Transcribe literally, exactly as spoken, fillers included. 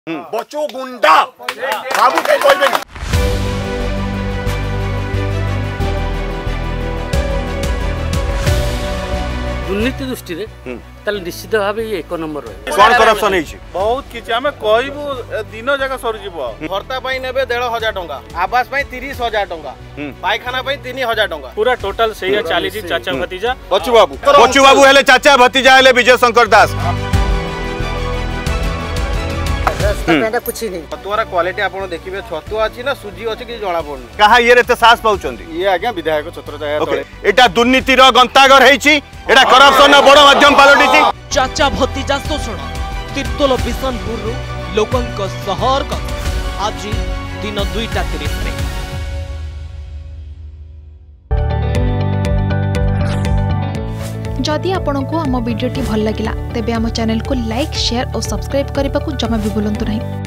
बचो गुंडा बाबू के कोई नहीं। दुर्नीति दृष्टि निश्चित भाव ये एक नंबर रही कौन करप्शन है बहुत किछि आमे कहबो दिन जगह सर जीवो भर्ता पई नेबे डेढ़ हजार टंका आवास पई तीस हजार टंका पायखाना पई तीन हजार टंका पूरा टोटल सही चाली चाचा भतीजा बच्चू बाबू बच्चू बाबू हेले चाचा भतीजा हेले विजय शंकर दास कुछ नहीं छतुआर क्वालिटी आपण देखिबे छतुआ अछि ना सुजी अछि कि जणा पड़न कहा ये रे साहस पाउचंदी ये आज्ञा विधायक छत्र जाय तळे एटा दुर्नीति रो गंतागर हेछि एटा करप्शन बड़ माध्यम पालटिछि चाचा भतीजा शोषण तीर्तोल बिशनपुर रु लोकंक सहर का आज दिन दुईटा तीस में जदि आपंक आम भिडी भल लगा तेब आम चैनल को लाइक शेयर और सब्सक्राइब करने को जमा भी भूलु नहीं।